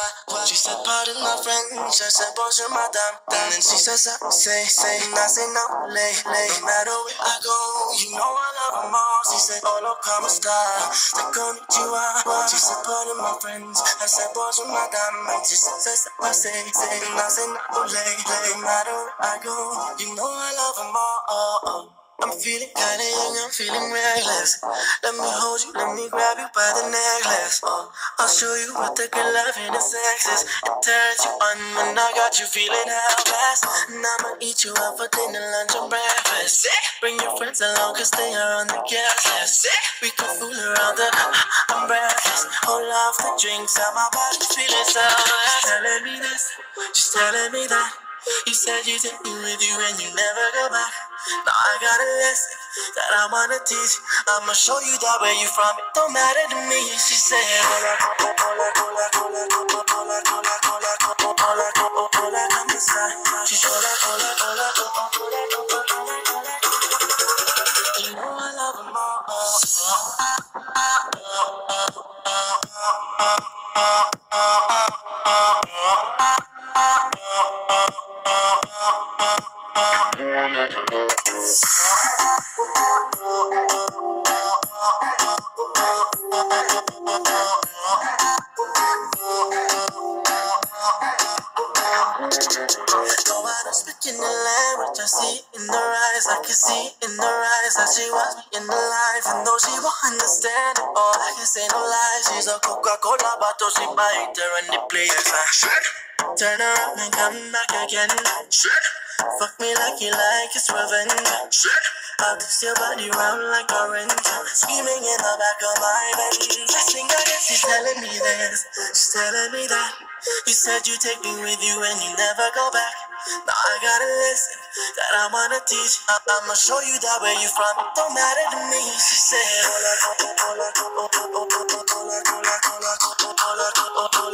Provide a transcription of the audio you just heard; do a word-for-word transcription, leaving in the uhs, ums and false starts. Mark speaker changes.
Speaker 1: what? She said, pardon my French. I said, bonjour, madame. And then she says, I say, say, and I say, no, lay, lay. No matter where I go, you know I love them all. She said, hola, como esta? Te konnichiwa. She said, pardon my French. I said, bonjour, madame. And she says, I say, say, and I say, no, lay, lay. No matter where I go, you know I love them all. Oh, oh. I'm feeling kinda young, I'm feeling reckless. Let me hold you, let me grab you by the necklace. Oh, I'll show you what the good love in the sex is. It turns you on when I got you feeling helpless. And I'ma eat you up for dinner, lunch, and breakfast. Bring your friends along, cause they are on the guest list. We can fool around the I'm breathless. Hold off the drinks, how my body's feeling so. She's telling me this, she's telling me that. You said you take me with you and you never go back. Now I got a lesson that I wanna teach. I'ma show you that where you from, it don't matter to me. She said, hola, hola, hola, hola, hola, hola, hola, hola, hola, hola, hola, come inside. She said, hola, hola, hola, hola, hola, hola, hola. You know I love them Go out and speak in the language I see in her eyes. I can see in her eyes that she wants me in her life. And though she won't understand it all, I can say no lies. She's a Coca-Cola bottle, she bite her and it plays. Turn around and come back again. Fuck me like you like it's revenge. I'll twist your body round like orange. Screaming in the back of my Benz. I think I guess she's telling me this, she's telling me that. You said you take me with you and you never go back. Now I got a lesson that I wanna teach. I- I'ma show you that where you from, it don't matter to me. She said, hola, hola, hola, hola, hola, hola, hola, hola, hola, hola, hola, hola, hola,